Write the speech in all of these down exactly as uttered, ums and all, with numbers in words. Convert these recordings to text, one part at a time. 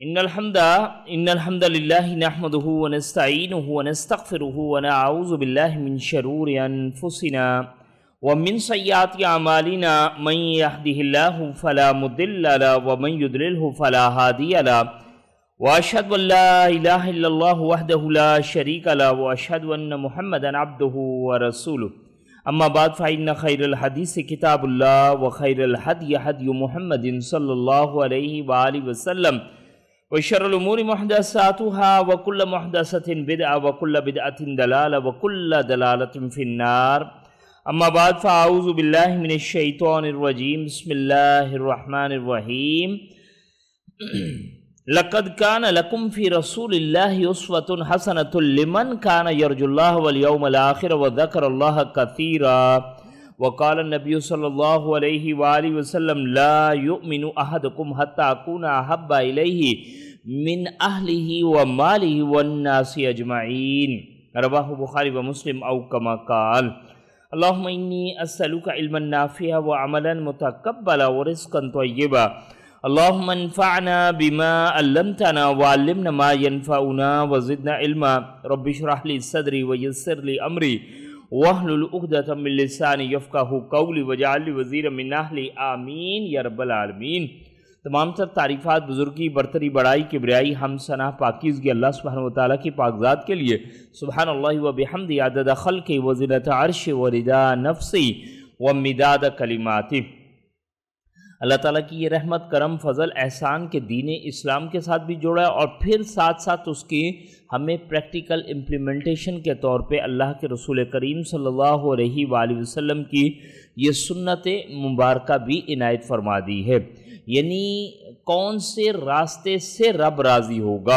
ان الحمد ان الحمد للہ نحمده ونستعینه ونستغفره ونعوذ باللہ من شرور انفسنا ومن سیئات اعمالنا من يهده الله فلا مضل له ومن يضلل فلا هادي له واشهد ان لا اله الا الله وحده لا شريك له واشهد ان محمدا عبده ورسوله اما بعد فإن خير الحديث كتاب الله وخير الهدي هدي محمد صلى الله عليه وآله وسلم وشر الأمور محدثاتها وكل محدثة بدعة وكل بدعة ضلالة وكل ضلالة في النار اما بعد فأعوذ بالله من الشيطان الرجيم بسم الله الرحمن الرحيم لقد كان لكم في رسول الله أسوة حسنة لمن كان يرجو الله واليوم الآخر وذكر الله كثيرا وقال النبي صلى الله عليه وآله وسلم لا يؤمن أحدكم حتى أكون أحب إليه من أهله وماله والناس أجمعين رواه البخاري ومسلم أو كما قال اللهم إني أسألك علما نافعا وعملا متقبلا ورزقا طيبا اللهم انفعنا بما علمتنا وعلمنا ما ينفعنا وزدنا علما رب اشرح لي صدري ويسر لي أمري واحلل عقدة من لساني يفقهوا قولي واجعل لي وزيرا من أهلي آمین یا رب العالمین۔ تمام تر تعریفات بزرگی برتری بڑائی کبریائی ہم ثنا پاکیزگی اللہ سبحانہ وتعالیٰ کی پاک ذات کے لیے سبحان اللہ و بحمدہ عدد خلقی و زنۃ عرش و رضا نفسی و مداد کلماتی۔ اللہ تعالیٰ کی یہ رحمت کرم فضل احسان کے دین اسلام کے ساتھ بھی جوڑا ہے اور پھر ساتھ ساتھ اس کی ہمیں پریکٹیکل امپلیمنٹیشن کے طور پہ اللہ کے رسول کریم صلی اللہ علیہ وآلہ وسلم کی یہ سنت مبارکہ بھی عنایت فرما دی ہے، یعنی کون سے راستے سے رب راضی ہوگا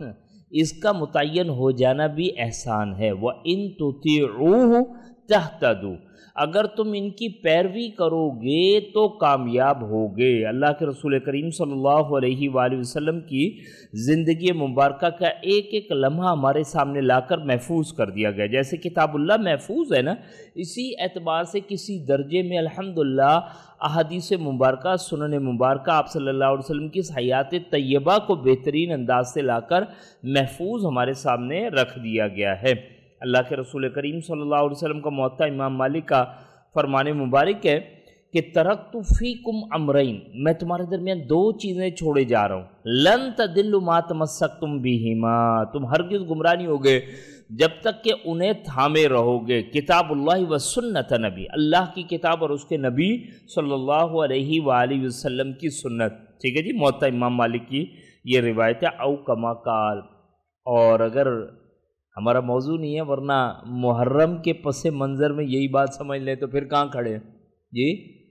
اس کا متعین ہو جانا بھی احسان ہے۔ وَإِن تُطِيعُوهُ تَهْتَدُوا، اگر تم ان کی پیروی کرو گے تو کامیاب ہوگے۔ اللہ کے رسول کریم صلی اللہ علیہ وآلہ وسلم کی زندگی مبارکہ کا ایک ایک لمحہ ہمارے سامنے لا کر محفوظ کر دیا گیا، جیسے کتاب اللہ محفوظ ہے نا، اسی اعتبار سے کسی درجے میں الحمدللہ احادیث مبارکہ سنن مبارکہ آپ صلی اللہ علیہ وسلم کی حیات طیبہ کو بہترین انداز سے لا کر محفوظ ہمارے سامنے رکھ دیا گیا ہے۔ اللہ کے رسول کریم صلی اللہ علیہ وسلم کا موطا امام مالک کا فرمان مبارک ہے کہ ترکت فیکم امرین، میں تمہارے درمیان دو چیزیں چھوڑے جا رہا ہوں، لن تدلوا ما تمسکتم بہما، تم ہرگز گمراہ نہیں ہوگے جب تک کہ انہیں تھامے رہو گے، کتاب اللہ و سنت نبی، اللہ کی کتاب اور اس کے نبی صلی اللہ علیہ وآلہ وسلم کی سنت۔ ٹھیک ہے جی، موطا امام مالک کی یہ روایت ہے، او کما قال۔ اور اگر ہمارا موضوع نہیں ہے ورنہ محرم کے پس منظر میں یہی بات سمجھ لیں تو پھر کہاں کھڑے ہیں جی؟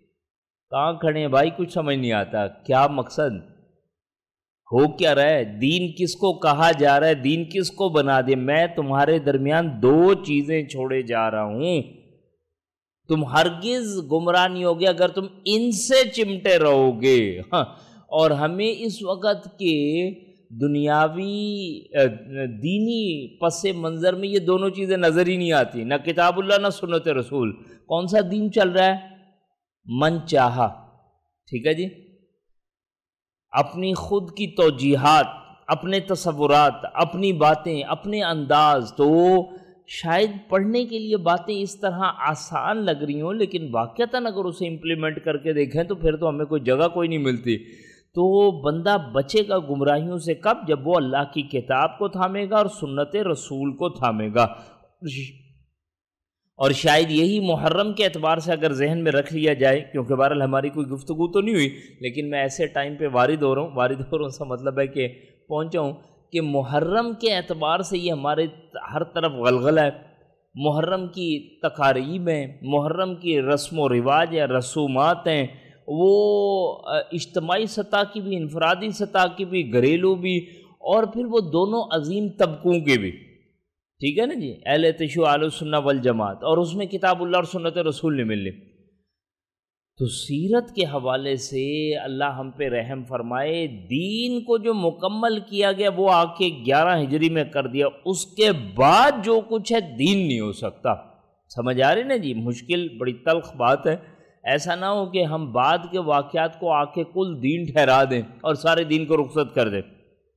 کہاں کھڑے ہیں بھائی؟ کچھ سمجھ نہیں آتا کیا مقصد ہو کیا رہا ہے، دین کس کو کہا جا رہا ہے، دین کس کو بنا دے۔ میں تمہارے درمیان دو چیزیں چھوڑے جا رہا ہوں، تم ہرگز گمراہ نہیں ہوگے اگر تم ان سے چمٹے رہو گے۔ ہاں، اور ہمیں اس وقت کے دنیاوی دینی پس منظر میں یہ دونوں چیزیں نظر ہی نہیں آتی، نہ کتاب اللہ نہ سنت رسول۔ کون سا دین چل رہا ہے؟ من چاہا، ٹھیک ہے جی، اپنی خود کی توجیحات، اپنے تصورات، اپنی باتیں، اپنے انداز۔ تو شاید پڑھنے کے لیے باتیں اس طرح آسان لگ رہی ہوں، لیکن واقعتاً اگر اسے امپلیمنٹ کر کے دیکھیں تو پھر تو ہمیں کوئی جگہ کوئی نہیں ملتی۔ تو بندہ بچے گا گمراہیوں سے کب؟ جب وہ اللہ کی کتاب کو تھامے گا اور سنت رسول کو تھامے گا۔ اور شاید یہی محرم کے اعتبار سے اگر ذہن میں رکھ لیا جائے، کیونکہ بہرحال ہماری کوئی گفتگو تو نہیں ہوئی، لیکن میں ایسے ٹائم پہ وارد ہو رہا ہوں، وارد ہو رہا ہوں اس کا مطلب ہے کہ پہنچا ہوں کہ محرم کے اعتبار سے یہ ہمارے ہر طرف غلغلہ ہے۔ محرم کی تقاریب ہیں، محرم کی رسم و رواج یا رسومات ہیں، وہ اجتماعی سطح کی بھی، انفرادی سطح کی بھی، گھریلو بھی، اور پھر وہ دونوں عظیم طبقوں کے بھی، ٹھیک ہے نا جی، اہل تشیع اہل سنہ والجماعت، اور اس میں کتاب اللہ اور سنت رسول نے مل لی۔ تو سیرت کے حوالے سے اللہ ہم پہ رحم فرمائے، دین کو جو مکمل کیا گیا وہ آ کے گیارہ ہجری میں کر دیا، اس کے بعد جو کچھ ہے دین نہیں ہو سکتا۔ سمجھ آ رہی نا جی؟ مشکل بڑی تلخ بات ہے۔ ایسا نہ ہو کہ ہم بعد کے واقعات کو آ کے کل دین ٹھہرا دیں اور سارے دین کو رخصت کر دیں،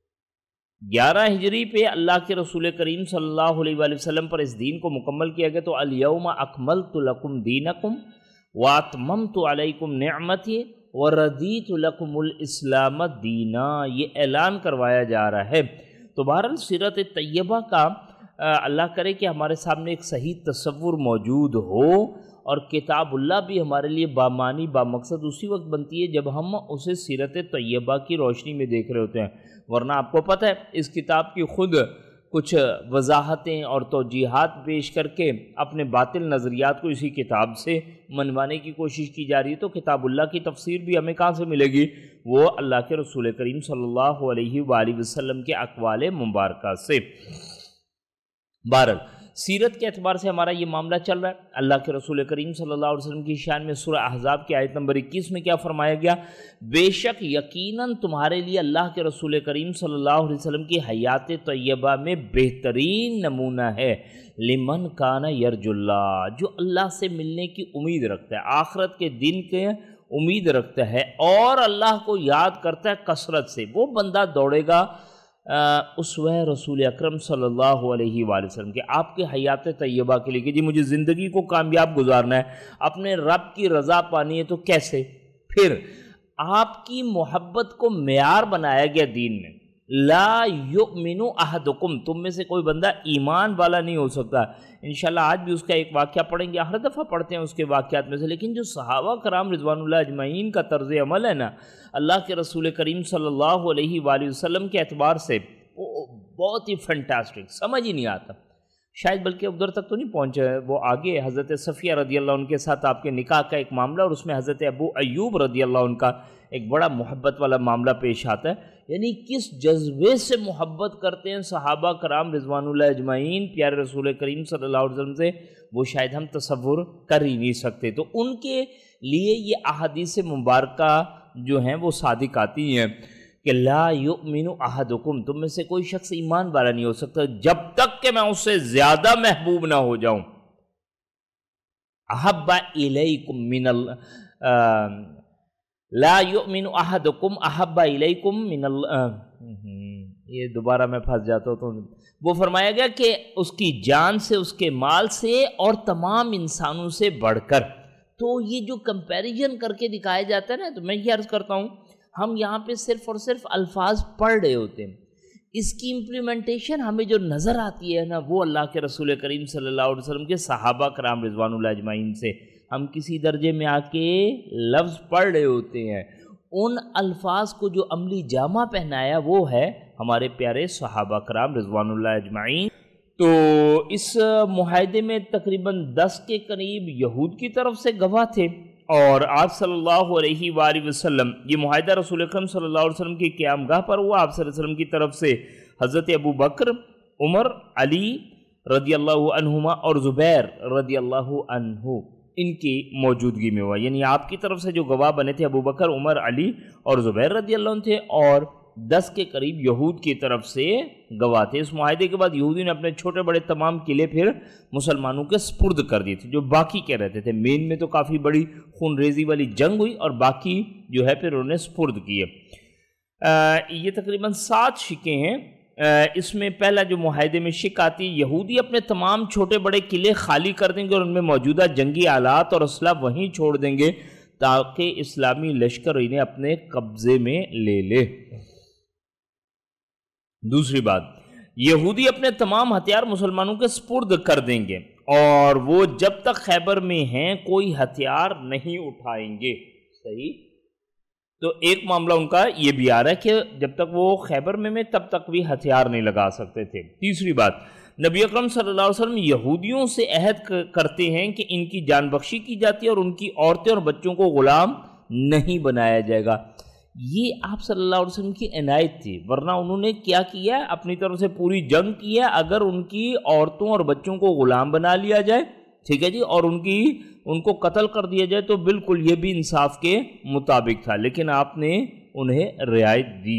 گیارہ ہجری پہ اللہ کے رسول کریم صلی اللہ علیہ وآلہ وسلم پر اس دین کو مکمل کیا گیا، تو الیوم اکملت لکم دینکم واتممت علیکم نعمتی وردیت لکم الاسلام دینا، یہ اعلان کروایا جا رہا ہے۔ تو بہرحال سیرت طیبہ کا اللہ کرے کہ ہمارے سامنے ایک صحیح تصور موجود ہو، اور کتاب اللہ بھی ہمارے لیے بامانی بامقصد اسی وقت بنتی ہے جب ہم اسے سیرت طیبہ کی روشنی میں دیکھ رہے ہوتے ہیں، ورنہ آپ کو پتہ ہے اس کتاب کی خود کچھ وضاحتیں اور توجیحات پیش کر کے اپنے باطل نظریات کو اسی کتاب سے منوانے کی کوشش کی جا رہی ہے۔ تو کتاب اللہ کی تفسیر بھی ہمیں کہاں سے ملے گی؟ وہ اللہ کے رسول کریم صلی اللہ علیہ وآلہ وسلم کے اقوال مبارکہ سے۔ بہرحال سیرت کے اعتبار سے ہمارا یہ معاملہ چل رہا ہے۔ اللہ کے رسول کریم صلی اللہ علیہ وسلم کی شان میں سورہ احزاب کی آیت نمبر اکیس میں کیا فرمایا گیا؟ بے شک یقیناً تمہارے لیے اللہ کے رسول کریم صلی اللہ علیہ وسلم کی حیات طیبہ میں بہترین نمونہ ہے، لمن کان یرجو اللہ، جو اللہ سے ملنے کی امید رکھتا ہے، آخرت کے دن کے امید رکھتا ہے اور اللہ کو یاد کرتا ہے کثرت سے، وہ بندہ دوڑے گا اسوہ رسول اکرم صلی اللہ علیہ وآلہ وسلم کے، آپ کے حیات طیبہ کے لیے کہ جی مجھے زندگی کو کامیاب گزارنا ہے، اپنے رب کی رضا پانی ہے، تو کیسے؟ پھر آپ کی محبت کو معیار بنایا گیا دین میں، لا یؤمن احدکم، تم میں سے کوئی بندہ ایمان والا نہیں ہو سکتا۔ انشاءاللہ آج بھی اس کا ایک واقعہ پڑھیں گے، ہر دفعہ پڑھتے ہیں اس کے واقعات میں سے، لیکن جو صحابہ کرام رضوان اللہ اجمعین کا طرز عمل ہے نا اللہ کے رسول کریم صلی اللہ علیہ وآلہ وسلم کے اعتبار سے وہ بہت ہی فنٹاسٹک، سمجھ ہی نہیں آتا، شاید بلکہ ادھر تک تو نہیں پہنچا ہے۔ وہ آگے حضرت صفیہ رضی اللہ عنہ کے ساتھ آپ کے نکاح کا ایک معاملہ، اور اس میں حضرت ابو ایوب رضی اللہ عنہ کا ایک بڑا محبت والا معاملہ پیش آتا ہے، یعنی کس جذبے سے محبت کرتے ہیں صحابہ کرام رضوان اللہ اجمعین پیارے رسول کریم صلی اللہ علیہ وسلم سے، وہ شاید ہم تصور کر ہی نہیں سکتے۔ تو ان کے لیے یہ احادیث مبارکہ جو ہیں وہ صادق آتی ہیں کہ لا یؤمن احدکم، تم میں سے کوئی شخص ایمان والا نہیں ہو سکتا جب تک کہ میں اس سے زیادہ محبوب نہ ہو جاؤں۔ احب الیکم من ال لا یؤمن احدکم احب الیکم من ال یہ دوبارہ میں پھنس جاتا ہوں، تو وہ فرمایا گیا کہ اس کی جان سے، اس کے مال سے اور تمام انسانوں سے بڑھ کر۔ تو یہ جو کمپیریزن کر کے دکھایا جاتا ہے نا، تو میں یہ عرض کرتا ہوں ہم یہاں پہ صرف اور صرف الفاظ پڑھ رہے ہوتے ہیں، اس کی امپلیمنٹیشن ہمیں جو نظر آتی ہے نا وہ اللہ کے رسول کریم صلی اللہ علیہ وسلم کے صحابہ کرام رضوان اللہ اجمعین سے۔ ہم کسی درجے میں آ کے لفظ پڑھ رہے ہوتے ہیں، ان الفاظ کو جو عملی جامہ پہنایا وہ ہے ہمارے پیارے صحابہ کرام رضوان اللہ اجمعین۔ تو اس معاہدے میں تقریباً دس کے قریب یہود کی طرف سے گواہ تھے، اور آپ صلی اللہ علیہ وآلہ وسلم، یہ معاہدہ رسول اکرم صلی اللہ علیہ وسلم کی قیام گاہ پر ہوا، آپ صلی اللہ علیہ وسلم کی طرف سے حضرت ابو بکر، عمر، علی رضی اللہ عنہما اور زبیر رضی اللہ عنہ ان کی موجودگی میں ہوا، یعنی آپ کی طرف سے جو گواہ بنے تھے ابو بکر، عمر، علی اور زبیر رضی اللہ عنہ تھے، اور دس کے قریب یہود کی طرف سے گواہ تھے۔ اس معاہدے کے بعد یہودی نے اپنے چھوٹے بڑے تمام قلعے پھر مسلمانوں کے سپرد کر دیے تھے، جو باقی کے رہتے تھے۔ مین میں تو کافی بڑی خون ریزی والی جنگ ہوئی، اور باقی جو ہے پھر انہوں نے سپرد کیے۔ یہ تقریباً سات شکیں ہیں۔ اس میں پہلا جو معاہدے میں شک آتی، یہودی اپنے تمام چھوٹے بڑے قلعے خالی کر دیں گے اور ان میں موجودہ جنگی آلات اور اسلحہ وہیں چھوڑ دیں گے تاکہ اسلامی لشکر انہیں اپنے قبضے میں لے لے۔ دوسری بات، یہودی اپنے تمام ہتھیار مسلمانوں کے سپرد کر دیں گے، اور وہ جب تک خیبر میں ہیں کوئی ہتھیار نہیں اٹھائیں گے۔ صحیح؟ تو ایک معاملہ ان کا یہ بھی آ رہا ہے کہ جب تک وہ خیبر میں میں تب تک بھی ہتھیار نہیں لگا سکتے تھے۔ تیسری بات، نبی اکرم صلی اللہ علیہ وسلم یہودیوں سے عہد کرتے ہیں کہ ان کی جان بخشی کی جاتی ہے اور ان کی عورتیں اور بچوں کو غلام نہیں بنایا جائے گا۔ یہ آپ صلی اللہ علیہ وسلم کی عنایت تھی، ورنہ انہوں نے کیا کیا ہے؟ اپنی طرف سے پوری جنگ کی ہے۔ اگر ان کی عورتوں اور بچوں کو غلام بنا لیا جائے، ٹھیک ہے جی، اور ان کی ان کو قتل کر دیا جائے تو بالکل یہ بھی انصاف کے مطابق تھا، لیکن آپ نے انہیں رعایت دی۔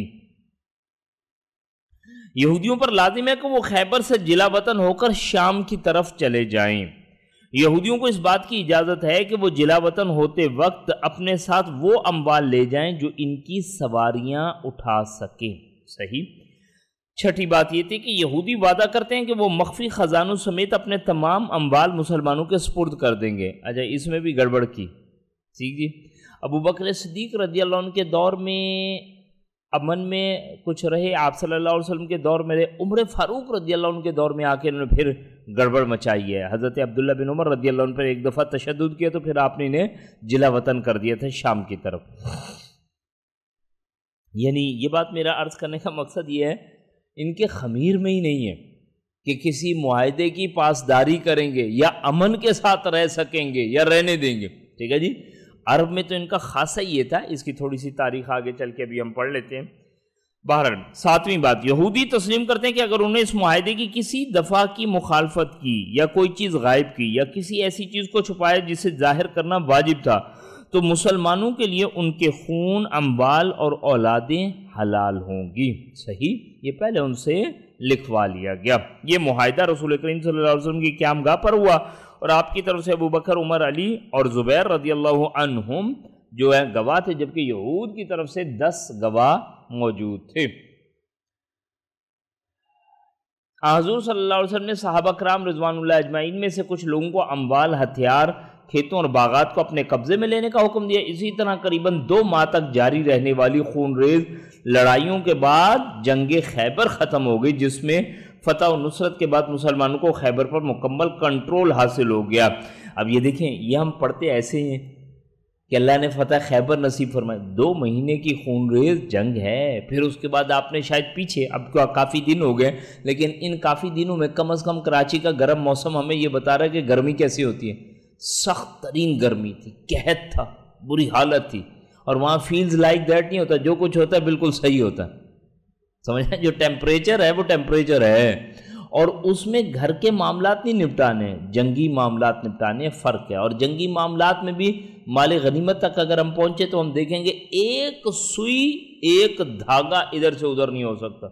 یہودیوں پر لازم ہے کہ وہ خیبر سے جلا وطن ہو کر شام کی طرف چلے جائیں۔ یہودیوں کو اس بات کی اجازت ہے کہ وہ جلا وطن ہوتے وقت اپنے ساتھ وہ اموال لے جائیں جو ان کی سواریاں اٹھا سکیں۔ صحیح؟ چھٹی بات یہ تھی کہ یہودی وعدہ کرتے ہیں کہ وہ مخفی خزانوں سمیت اپنے تمام اموال مسلمانوں کے سپرد کر دیں گے. اچھا اس میں بھی گڑبڑ کی. ٹھیک جی. ابو بکر صدیق رضی اللہ عنہ کے دور میں امن میں کچھ رہے، آپ صلی اللہ علیہ وسلم کے دور میں رہے، عمر فاروق رضی اللہ عنہ کے دور میں آ کے انہوں نے پھر گڑبڑ مچائی ہے. حضرت عبداللہ بن عمر رضی اللہ عنہ پر ایک دفعہ تشدد کیا تو پھر آپ نے انہیں جلا وطن کر دیا تھا شام کی طرف. یعنی یہ بات میرا عرض کرنے کا مقصد یہ ہے، ان کے خمیر میں ہی نہیں ہے کہ کسی معاہدے کی پاسداری کریں گے یا امن کے ساتھ رہ سکیں گے یا رہنے دیں گے. ٹھیک ہے جی. عرب میں تو ان کا خاصہ یہ تھا. اس کی تھوڑی سی تاریخ آگے چل کے ابھی ہم پڑھ لیتے ہیں. بہرحال ساتویں بات، یہودی تسلیم کرتے ہیں کہ اگر انہیں اس معاہدے کی کسی دفعہ کی مخالفت کی یا کوئی چیز غائب کی یا کسی ایسی چیز کو چھپایا جسے ظاہر کرنا واجب تھا تو مسلمانوں کے لیے ان کے خون، اموال اور اولادیں حلال ہوں گی. صحیح، یہ پہلے ان سے لکھوا لیا گیا. یہ معاہدہ رسول کریم صلی اللہ علیہ وسلم کی قیامگاہ پر ہوا اور آپ کی طرف سے ابو بکر، عمر، علی اور زبیر رضی اللہ عنہم جو ہے گواہ تھے، جبکہ یہود کی طرف سے دس گواہ موجود تھے. حضور صلی اللہ علیہ وسلم نے صحابہ کرام رضوان اللہ اجمعین میں سے کچھ لوگوں کو اموال، ہتھیار، کھیتوں اور باغات کو اپنے قبضے میں لینے کا حکم دیا. اسی طرح قریباً دو ماہ تک جاری رہنے والی خون ریز لڑائیوں کے بعد جنگ خیبر ختم ہو گئی، جس میں فتح و نصرت کے بعد مسلمانوں کو خیبر پر مکمل کنٹرول حاصل ہو گیا. اب یہ دیکھیں، یہ ہم پڑھتے ایسے ہیں کہ اللہ نے فتح خیبر نصیب فرمائی. دو مہینے کی خون ریز جنگ ہے. پھر اس کے بعد آپ نے شاید پیچھے، اب کیا کافی دن ہو گئے، لیکن ان کافی دنوں میں کم از کم کراچی کا گرم موسم ہمیں یہ بتا رہا ہے کہ گرمی کیسی ہوتی ہے. سخت ترین گرمی تھی، قحط تھا، بری حالت تھی. اور وہاں فیلز لائک دیٹ نہیں ہوتا، جو کچھ ہوتا ہے بالکل صحیح ہوتا ہے. سمجھیں، جو ٹیمپریچر ہے وہ ٹیمپریچر ہے. اور اس میں گھر کے معاملات نہیں نپٹانے، جنگی معاملات نپٹانے. فرق ہے. اور جنگی معاملات میں بھی مال غنیمت تک اگر ہم پہنچے تو ہم دیکھیں گے ایک سوئی، ایک دھاگا ادھر سے ادھر نہیں ہو سکتا.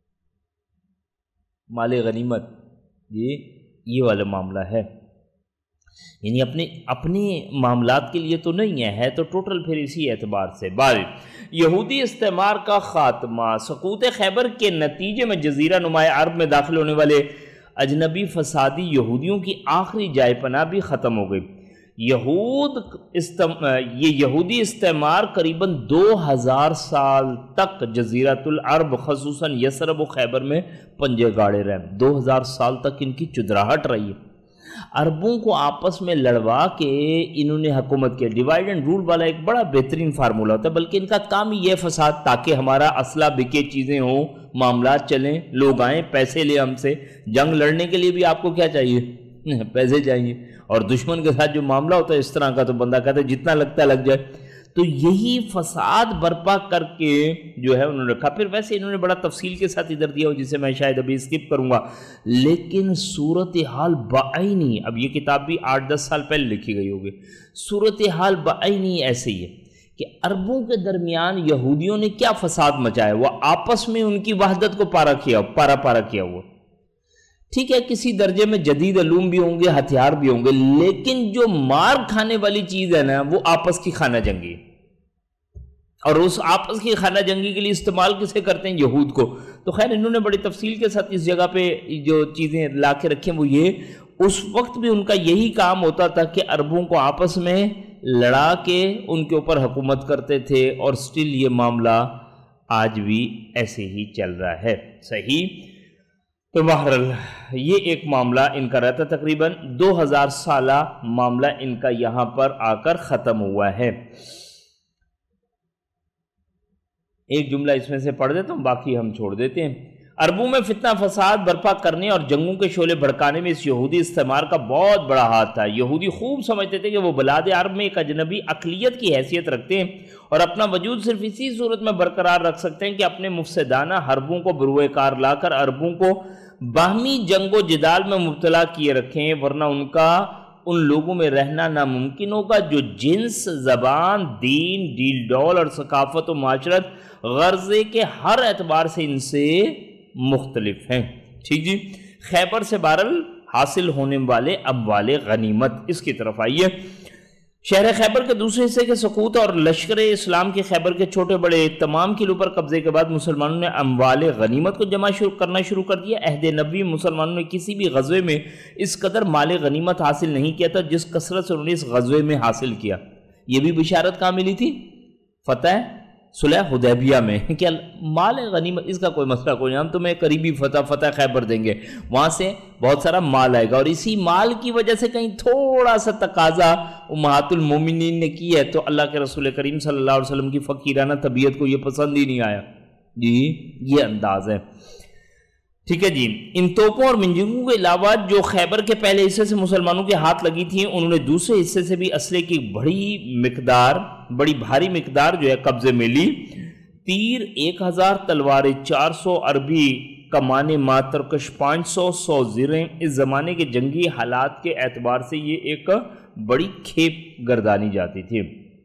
مال غنیمت یہ یہ والا معاملہ ہے. یعنی اپنے اپنے معاملات کے لیے تو نہیں ہے، ہے تو ٹوٹل پھر اسی اعتبار سے. بار یہودی استعمار کا خاتمہ. سقوط خیبر کے نتیجے میں جزیرہ نما عرب میں داخل ہونے والے اجنبی فسادی یہودیوں کی آخری جائے پناہ بھی ختم ہو گئی. یہود استم... یہ یہودی استعمار قریباً دو ہزار سال تک جزیرۃ العرب خصوصاً یثرب و خیبر میں پنجے گاڑے رہے. دو ہزار سال تک ان کی چدراہٹ رہی ہے. عربوں کو آپس میں لڑوا کے انہوں نے حکومت کیا. ڈیوائیڈ اینڈ رول والا ایک بڑا بہترین فارمولہ ہوتا ہے، بلکہ ان کا کام ہی یہ فساد تاکہ ہمارا اسلحہ بکے، چیزیں ہوں، معاملات چلیں، لوگ آئیں، پیسے لیں ہم سے. جنگ لڑنے کے لیے بھی آپ کو کیا چاہیے؟ پیسے چاہیے. اور دشمن کے ساتھ جو معاملہ ہوتا ہے اس طرح کا تو بندہ کہتا ہے جتنا لگتا ہے لگ جائے. تو یہی فساد برپا کر کے جو ہے انہوں نے رکھا. پھر ویسے انہوں نے بڑا تفصیل کے ساتھ ادھر دیا ہو جسے میں شاید ابھی اسکپ کروں گا، لیکن صورتحال بعینی، اب یہ کتاب بھی آٹھ دس سال پہلے لکھی گئی ہوگی، صورتحال بعینی ایسے ہی ہے کہ عربوں کے درمیان یہودیوں نے کیا فساد مچایا. وہ آپس میں ان کی وحدت کو پارا کیا پارا پارا کیا ہوا. ٹھیک ہے، کسی درجے میں جدید علوم بھی ہوں گے، ہتھیار بھی ہوں گے، لیکن جو مار کھانے والی چیز ہے نا وہ آپس کی خانہ جنگی. اور اس آپس کی خانہ جنگی کے لیے استعمال کسے کرتے ہیں؟ یہود کو. تو خیر انہوں نے بڑی تفصیل کے ساتھ اس جگہ پہ جو چیزیں لا کے رکھی ہیں وہ یہ، اس وقت بھی ان کا یہی کام ہوتا تھا کہ عربوں کو آپس میں لڑا کے ان کے اوپر حکومت کرتے تھے. اور سٹل یہ معاملہ آج بھی ایسے ہی چل رہا ہے. صحیح. تو بہرحال یہ ایک معاملہ ان کا رہتا. تقریباً دو ہزار سالہ معاملہ ان کا یہاں پر آ کر ختم ہوا ہے. ایک جملہ اس میں سے پڑھ دیتا ہوں، باقی ہم چھوڑ دیتے ہیں. عربوں میں فتنہ فساد برپا کرنے اور جنگوں کے شعلے بھڑکانے میں اس یہودی استعمار کا بہت بڑا ہاتھ تھا. یہودی خوب سمجھتے تھے کہ وہ بلاد عرب میں ایک اجنبی اقلیت کی حیثیت رکھتے ہیں اور اپنا وجود صرف اسی صورت میں برقرار رکھ سکتے ہیں کہ اپنے مفسدانہ حربوں کو بروئے کار لا کر عربوں کو باہمی جنگ و جدال میں مبتلا کیے رکھیں، ورنہ ان کا ان لوگوں میں رہنا ناممکن ہوگا جو جنس، زبان، دین، ڈیل ڈول اور ثقافت و معاشرت غرضے کے ہر اعتبار سے ان سے مختلف ہیں. ٹھیک جی. خیبر سے بہرحال حاصل ہونے والے اموال غنیمت، اس کی طرف آئیے. شہر خیبر کے دوسرے حصے کے سقوط اور لشکر اسلام کے خیبر کے چھوٹے بڑے تمام قلعوں پر قبضے کے بعد مسلمانوں نے اموال غنیمت کو جمع شروع کرنا شروع کر دیا۔ عہد نبوی مسلمانوں نے کسی بھی غزوے میں اس قدر مال غنیمت حاصل نہیں کیا تھا جس کثرت سے انہوں نے اس غزوے میں حاصل کیا۔ یہ بھی بشارت کہاں ملی تھی؟ فتح صلح حدیبیہ میں، کہ مال غنیمت اس کا کوئی مسئلہ کوئی نہیں، ہم تمہیں قریبی فتح فتح خیبر دیں گے، وہاں سے بہت سارا مال آئے گا، اور اسی مال کی وجہ سے کہیں تھوڑا سا تقاضا امہات المومنین نے کی ہے تو اللہ کے رسول کریم صلی اللہ علیہ وسلم کی فقیرانہ طبیعت کو یہ پسند ہی نہیں آیا۔ جی یہ انداز ہے، ٹھیک ہے جی۔ ان توپوں اور منجنگوں کے علاوہ جو خیبر کے پہلے حصے سے مسلمانوں کے ہاتھ لگی تھیں، انہوں نے دوسرے حصے سے بھی اسلحے کی بڑی مقدار بڑی بھاری مقدار جو ہے قبضے میں لی۔ تیر ایک ہزار، تلواریں چار سو، عربی کمانے ماترکش پانچ سو، سو زریں۔ اس زمانے کے جنگی حالات کے اعتبار سے یہ ایک بڑی کھیپ گردانی جاتی تھی۔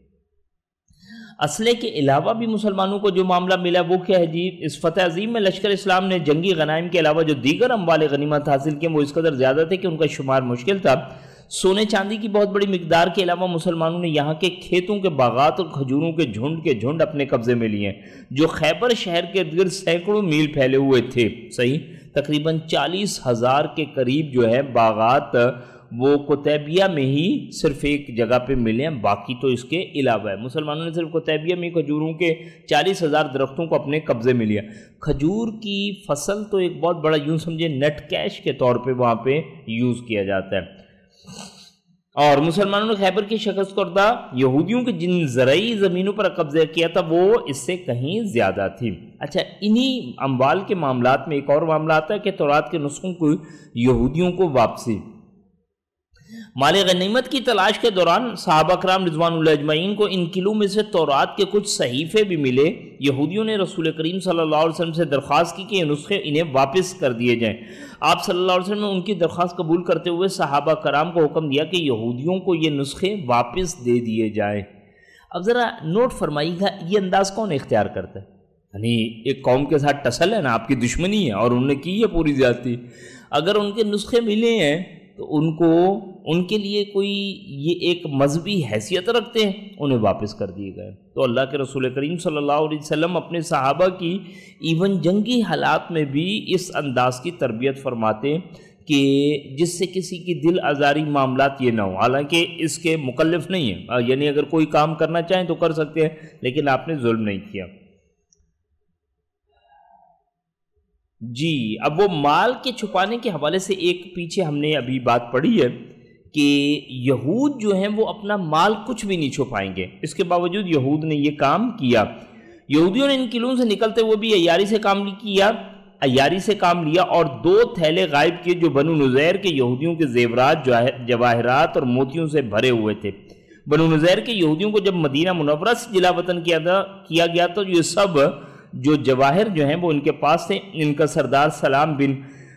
اسلحے کے علاوہ بھی مسلمانوں کو جو معاملہ ملا وہ کیا ہے جی؟ اس فتح عظیم میں لشکر اسلام نے جنگی غنائم کے علاوہ جو دیگر اموال غنیمت حاصل کیے وہ اس قدر زیادہ تھے کہ ان کا شمار مشکل تھا۔ سونے چاندی کی بہت بڑی مقدار کے علاوہ مسلمانوں نے یہاں کے کھیتوں کے باغات اور کھجوروں کے جھنڈ کے جھنڈ اپنے قبضے میں لیے جو خیبر شہر کے ارد گرد سینکڑوں میل پھیلے ہوئے تھے۔ صحیح، تقریباً چالیس ہزار کے قریب جو ہے باغات وہ قطیبیہ میں ہی صرف ایک جگہ پہ ملے ہیں، باقی تو اس کے علاوہ ہے۔ مسلمانوں نے صرف قطیبیہ میں کھجوروں کے چالیس ہزار درختوں کو اپنے قبضے میں لیا۔ کھجور کی فصل تو ایک بہت بڑا یوں سمجھے نیٹ کیش کے طور پہ وہاں پہ یوز کیا جاتا ہے۔ اور مسلمانوں نے خیبر کی شکست کردہ یہودیوں کے جن زرعی زمینوں پر قبضہ کیا تھا وہ اس سے کہیں زیادہ تھی۔ اچھا، انہی اموال کے معاملات میں ایک اور معاملہ آتا ہے کہ تورات کے نسخوں کو یہودیوں کو واپسی۔ مال غنیمت کی تلاش کے دوران صحابہ کرام رضوان اللہ اجمعین کو ان قلعوں میں سے تورات کے کچھ صحیفے بھی ملے۔ یہودیوں نے رسول کریم صلی اللہ علیہ وسلم سے درخواست کی کہ یہ نسخے انہیں واپس کر دیے جائیں۔ آپ صلی اللہ علیہ وسلم نے ان کی درخواست قبول کرتے ہوئے صحابہ کرام کو حکم دیا کہ یہودیوں کو یہ نسخے واپس دے دیے جائیں۔ اب ذرا نوٹ فرمائیے گا، یہ انداز کون اختیار کرتا ہے؟ یعنی ایک قوم کے ساتھ ٹسل ہے نا، آپ کی دشمنی ہے اور انہوں نے کی ہے پوری زیادتی، اگر ان کے نسخے ملے ہیں تو ان کو ان کے لیے کوئی یہ ایک مذہبی حیثیت رکھتے ہیں، انہیں واپس کر دیے گئے۔ تو اللہ کے رسول کریم صلی اللہ علیہ وسلم اپنے صحابہ کی ایون جنگی حالات میں بھی اس انداز کی تربیت فرماتے کہ جس سے کسی کی دل آزاری معاملات یہ نہ ہو، حالانکہ اس کے مکلف نہیں ہیں، یعنی اگر کوئی کام کرنا چاہیں تو کر سکتے ہیں لیکن آپ نے ظلم نہیں کیا۔ جی اب وہ مال کے چھپانے کے حوالے سے ایک پیچھے ہم نے ابھی بات پڑھی ہے کہ یہود جو ہیں وہ اپنا مال کچھ بھی نہیں چھپائیں گے، اس کے باوجود یہود نے یہ کام کیا۔ یہودیوں نے ان قلعوں سے نکلتے ہوئے بھی عیاری سے کام کیا عیاری سے کام لیا اور دو تھیلے غائب کیے جو بنو نذیر کے یہودیوں کے زیورات جواہرات اور موتیوں سے بھرے ہوئے تھے۔ بنو نذیر کے یہودیوں کو جب مدینہ منورہ سے جلا وطن کیا گیا تو یہ سب جو جواہر جو ہیں وہ ان کے پاس تھے۔ ان کا سردار سلام بن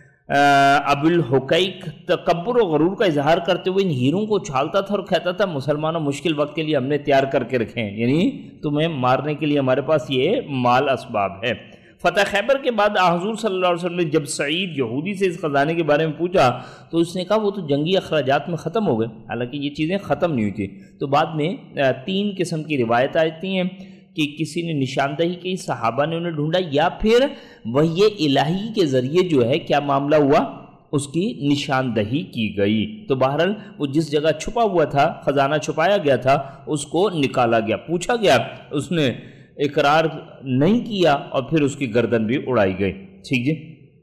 ابو الحقیق تکبر و غرور کا اظہار کرتے ہوئے ان ہیروں کو چھالتا تھا اور کہتا تھا مسلمانوں مشکل وقت کے لیے ہم نے تیار کر کے رکھے ہیں، یعنی تمہیں مارنے کے لیے ہمارے پاس یہ مال اسباب ہے۔ فتح خیبر کے بعد حضور صلی اللہ علیہ وسلم نے جب سعید یہودی سے اس خزانے کے بارے میں پوچھا تو اس نے کہا وہ تو جنگی اخراجات میں ختم ہو گئے، حالانکہ یہ چیزیں ختم نہیں ہوئی تھی۔ تو بعد میں تین قسم کی روایت آتی ہیں کہ کسی نے نشاندہی کی، صحابہ نے انہیں ڈھونڈا، یا پھر وحی الہی کے ذریعے جو ہے کیا معاملہ ہوا، اس کی نشاندہی کی گئی۔ تو بہرحال وہ جس جگہ چھپا ہوا تھا، خزانہ چھپایا گیا تھا، اس کو نکالا گیا، پوچھا گیا، اس نے اقرار نہیں کیا اور پھر اس کی گردن بھی اڑائی گئی۔ ٹھیک جی۔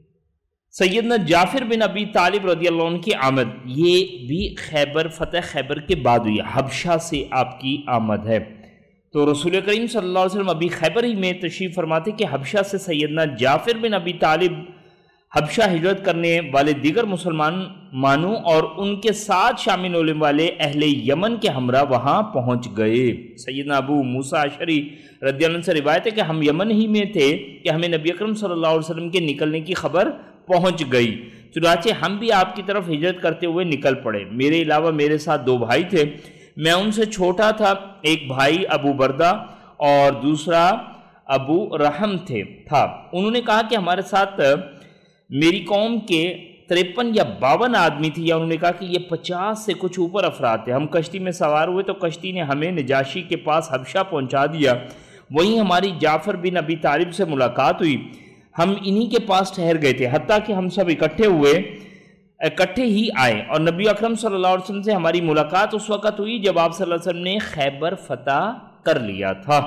سیدنا جعفر بن ابی طالب رضی اللہ عنہ کی آمد، یہ بھی خیبر فتح خیبر کے بعد ہوئی، حبشہ سے آپ کی آمد ہے۔ تو رسول کریم صلی اللہ علیہ وسلم ابھی خیبر ہی میں تشریف فرماتے کہ حبشہ سے سیدنا جعفر بن ابی طالب حبشہ ہجرت کرنے والے دیگر مسلمان مانوں اور ان کے ساتھ شامل ہونے والے اہل یمن کے ہمراہ وہاں پہنچ گئے۔ سیدنا ابو موسیٰ اشعری رضی اللہ عنہ سے روایت ہے کہ ہم یمن ہی میں تھے کہ ہمیں نبی اکرم صلی اللہ علیہ وسلم کے نکلنے کی خبر پہنچ گئی، چنانچہ ہم بھی آپ کی طرف ہجرت کرتے ہوئے نکل پڑے۔ میرے علاوہ میرے ساتھ دو بھائی تھے، میں ان سے چھوٹا تھا، ایک بھائی ابو بردہ اور دوسرا ابو رحم تھے تھا۔ انہوں نے کہا کہ ہمارے ساتھ میری قوم کے तिरपन या बावन आदमी थी, या उन्होंने कहा कि ये पचास से कुछ ऊपर अफराद थे। हम कश्ती में सवार हुए तो कश्ती ने हमें नजाशी के पास हबशा पहुंचा दिया। वहीं हमारी जाफ़र बिन अबी तालिब से मुलाकात हुई। हम इन्हीं के पास ठहर गए थे, हत्ता कि हम सब इकट्ठे हुए इकट्ठे ही आए और नबी अकरम सल्लल्लाहु अलैहि वसल्लम से हमारी मुलाकात उस वक़्त हुई जब आप सल्लल्लाहु अलैहि वसल्लम ने खैबर फतह कर लिया था।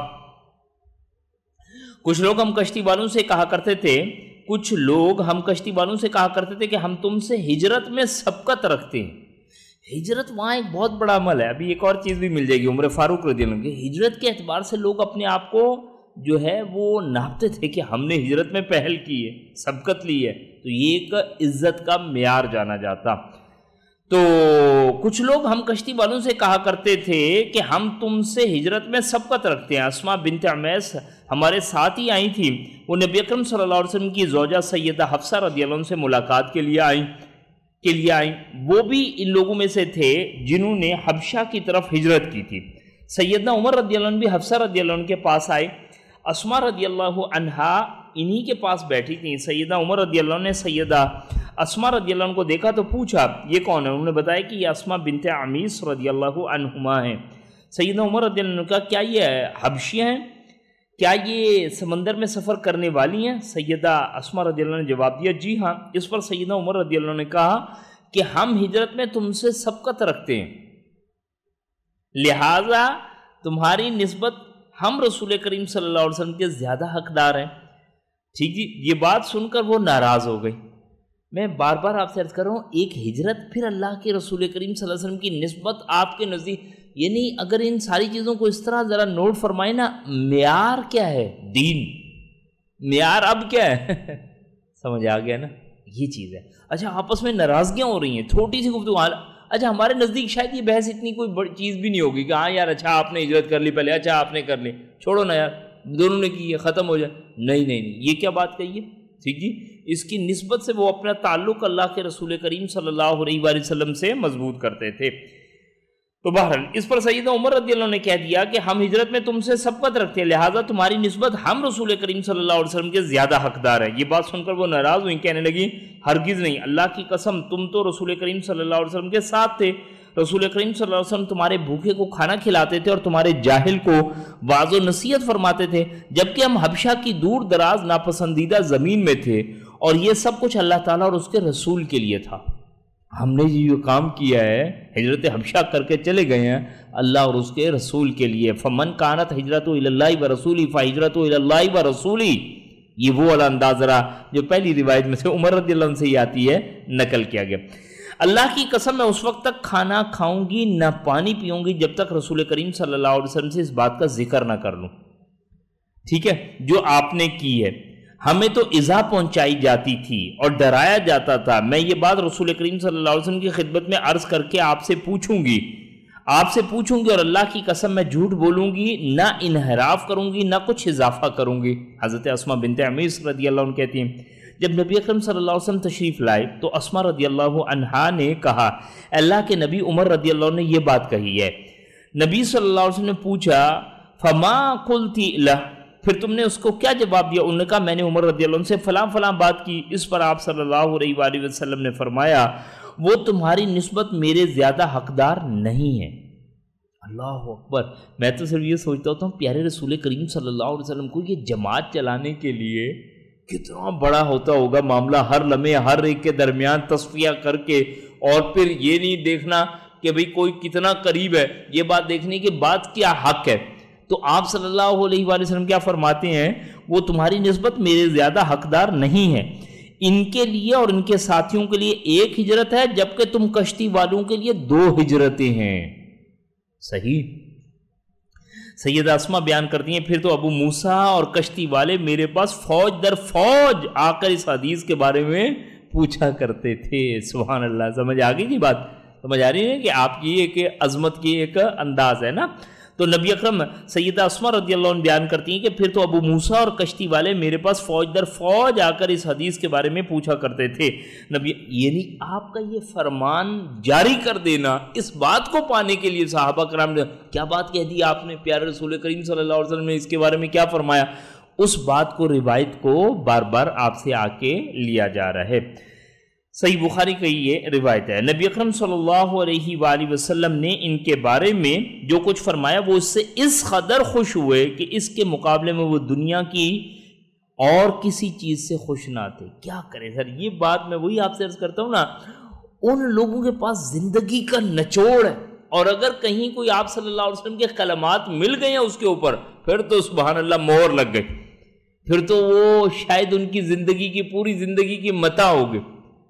कुछ लोग हम कश्ती वालों से कहा करते थे कुछ लोग हम कश्ती वालों से कहा करते थे कि हम तुमसे हिजरत में सबकत रखते हैं। हिजरत वहाँ एक बहुत बड़ा अमल है। अभी एक और चीज़ भी मिल जाएगी उमर फारूक रज़ियल्लाहु अन्हु की। हिजरत के एतबार से लोग अपने आप को जो है वो नापते थे कि हमने हिजरत में पहल की है, सबकत ली है, तो ये एक इज्जत का मेयार जाना जाता। तो कुछ लोग हम कश्ती वालों से कहा करते थे कि हम तुमसे हिजरत में सबकत रखते हैं। अस्मा बिन्त उमैस हमारे साथ ही आई थी। वो नबी अकरम सल्लल्लाहु अलैहि वसल्लम की ज़ौजा सैयदा हफ्सा रज़ियल्लाहु अन्हा से मुलाकात के लिए आई के लिए आई वो भी इन लोगों में से थे जिन्होंने हबशा की तरफ हिजरत की थी। सैयदना उमर रज़ियल्लाहु अन्हु भी हफ्सा रज़ियल्लाहु अन्हा के पास आए। अस्मा रज़ियल्लाहु अन्हा इन्हीं के पास बैठी थी। सैयदा उमर रज़ियल्लाहु अन्हा ने सैयदा अस्मा रज़ियल्लाहु अन्हा को देखा तो पूछा ये कौन है। उन्होंने बताया कि ये अस्मा बिन्त अमीस रज़ियल्लाहु अन्हुमा हैं। सैयदा उमर रज़ियल्लाहु अन्हा का क्या ये हबशियाँ हैं, क्या ये समंदर में सफ़र करने वाली हैं? सैयदा अस्मा रज़ियल्लाहु अन्हा ने जवाब दिया जी हाँ। इस पर सैयदा उमर रज़ियल्लाहु अन्हा ने कहा कि हम हिजरत में तुमसे सबकत रखते हैं, लिहाजा तुम्हारी निस्बत हम रसूल करीम सल्लल्लाहु अलैहि वसल्लम के ज़्यादा हकदार हैं। ठीक जी। ये बात सुनकर वो नाराज़ हो गई। मैं बार बार आपसे अर्ज़ कर रहा हूँ, एक हिजरत, फिर अल्लाह के रसूल करीम सल्लल्लाहु अलैहि वसल्लम की निस्बत आपके नज़दीक, यानी अगर इन सारी चीज़ों को इस तरह ज़रा नोट फरमाए ना, मेयार क्या है दीन, मेयार अब क्या है समझ आ गया ना, ये चीज़ है। अच्छा, आपस में नाराज़गियाँ हो रही हैं, छोटी सी गुफ्तगू। अच्छा, हमारे नज़दीक शायद ये बहस इतनी कोई बड़ी चीज़ भी नहीं होगी कि हाँ यार अच्छा आपने हिजरत कर ली पहले, अच्छा आपने कर ली, छोड़ो ना यार, दोनों ने की है, ख़त्म हो जाए। नहीं नहीं नहीं, ये क्या बात कही है? ठीक जी। इसकी निस्बत से वो अपना ताल्लुक़ अल्लाह के रसूल करीम सल्लल्लाहु अलैहि वसल्लम से मजबूत करते थे। तो बहरहाल इस पर सैयदना उमर रज़ियल्लाहु अन्हु ने कह दिया कि हम हिजरत में तुमसे सबकत रखते हैं, लिहाजा तुम्हारी निस्बत हम रसूल करीम सल्लल्लाहु अलैहि वसल्लम के ज़्यादा हकदार है। ये बात सुनकर वो नाराज़ हुई, कहने लगी हरगिज़ नहीं, अल्लाह की कसम तुम तो रसूल करीम सल्लल्लाहु अलैहि वसल्लम के साथ थे। रसूल करीम सल्लल्लाहु अलैहि वसल्लम तुम्हारे भूखे को खाना खिलाते थे और तुम्हारे जाहिल को वाज़ो नसीहत फरमाते थे, जबकि हम हबशा की दूर दराज नापसंदीदा ज़मीन में थे और ये सब कुछ अल्लाह ताला और उसके रसूल के लिए था। हमने ये जो काम किया है, हिजरत हबशा करके चले गए हैं अल्लाह और उसके रसूल के लिए। फमन कानत हिजरतु इलल्लाहि व रसूली फहिजरतु इलल्लाहि व रसूली, ये वो वाला अंदाज रहा जो पहली रिवायत में से उमर रज़ियल्लाहु अन्हु से ही आती है, नकल किया गया। अल्लाह की कसम मैं उस वक्त तक खाना खाऊंगी न पानी पीऊंगी जब तक रसूल करीम सल्लल्लाहु अलैहि वसल्लम से इस बात का जिक्र ना कर लूं, ठीक है, जो आपने की है। हमें तो इज़ा पहुंचाई जाती थी और डराया जाता था। मैं ये बात रसूल करीम सल्लल्लाहु अलैहि वसल्लम की खिदमत में अर्ज करके आपसे पूछूंगी आपसे पूछूंगी और अल्लाह की कसम मैं झूठ बोलूंगी, ना इनहराफ करूंगी, ना कुछ इजाफा करूंगी। हज़रत अस्मा बिन्त उमैस रज़ियल्लाहु अन्हा कहती हैं, जब नबी अकरम सल्लल्लाहु अलैहि वसल्लम तशरीफ़ लाए तो अस्मा रज़ियल्लाहु अन्हा ने कहा, अल्लाह के नबी उमर रज़ियल्लाहु अन्हु ने यह बात कही है। नबी सल्लल्लाहु अलैहि वसल्लम ने पूछा फमा कुल्ती लह, फिर तुमने उसको क्या जवाब दिया? उन्होंने कहा मैंने उमर रज़ियल्लाहु अन्हु से फलां फलां बात की। इस पर आप सल्लल्लाहु अलैहि वसल्लम ने फरमाया वो तुम्हारी निस्बत मेरे ज़्यादा हकदार नहीं है। अल्लाह अकबर। मैं तो सिर्फ ये सोचता होता हूँ प्यारे रसूल करीम सल्लल्लाहु अलैहि वसल्लम को ये जमात चलाने के लिए कितना बड़ा होता होगा मामला, हर लम्हे हर एक के दरमियान तस्फिया करके, और फिर ये नहीं देखना कि भाई कोई कितना करीब है, ये बात देखने की बात क्या हक है। तो आप सल्लल्लाहु अलैहि वसल्लम क्या फरमाते हैं, वो तुम्हारी निस्बत मेरे ज़्यादा हकदार नहीं है। इनके लिए और इनके साथियों के लिए एक हिजरत है, जबकि तुम कश्ती वालों के लिए दो हिजरतें हैं। सही। सैयदा अस्मा बयान करती हैं, फिर तो अबू मूसा और कश्ती वाले मेरे पास फौज दर फौज आकर इस हदीस के बारे में पूछा करते थे। सुभान अल्लाह। समझ आ गई जी बात? समझ आ रही है कि आपकी एक अजमत की एक अंदाज है ना। तो नबी अकरम सैयदा अस्मा रज़ियल्लाहु अन्हा बयान करती हैं कि फिर तो अबू मूसा और कश्ती वाले मेरे पास फौज दर फौज आकर इस हदीस के बारे में पूछा करते थे। नबी, यानी आपका ये फरमान जारी कर देना इस बात को पाने के लिए सहाबा कराम ने क्या बात कह दी आपने, प्यारे रसूल करीम सल्लल्लाहु अलैहि वसल्लम ने इसके बारे में क्या फरमाया, उस बात को, रिवायत को बार बार आपसे आके लिया जा रहा है। صحیح بخاری کی یہ روایت ہے۔ نبی اکرم صلی اللہ علیہ وآلہ وسلم نے ان کے بارے میں جو کچھ فرمایا وہ اس سے اس قدر خوش ہوئے کہ اس کے مقابلے میں وہ دنیا کی اور کسی چیز سے خوش نہ تھے۔ کیا کریں سر، یہ بات میں وہی آپ سے عرض کرتا ہوں نا، ان لوگوں کے پاس زندگی کا نچوڑ ہے، اور اگر کہیں کوئی آپ صلی اللہ علیہ وسلم کے کلمات مل گئے ہیں اس کے اوپر، پھر تو سبحان اللہ مہر لگ گئی، پھر تو وہ شاید ان کی زندگی کی پوری زندگی کی متاع ہوگی